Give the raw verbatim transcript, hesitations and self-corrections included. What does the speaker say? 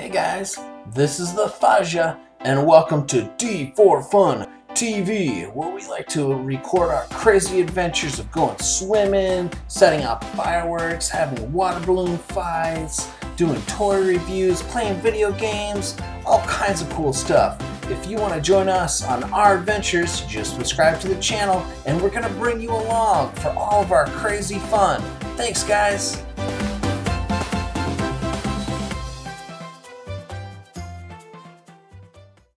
Hey guys, this is the Faja, and welcome to D four Fun T V, where we like to record our crazy adventures of going swimming, setting up fireworks, having water balloon fights, doing toy reviews, playing video games, all kinds of cool stuff. If you want to join us on our adventures, just subscribe to the channel and we're going to bring you along for all of our crazy fun. Thanks guys!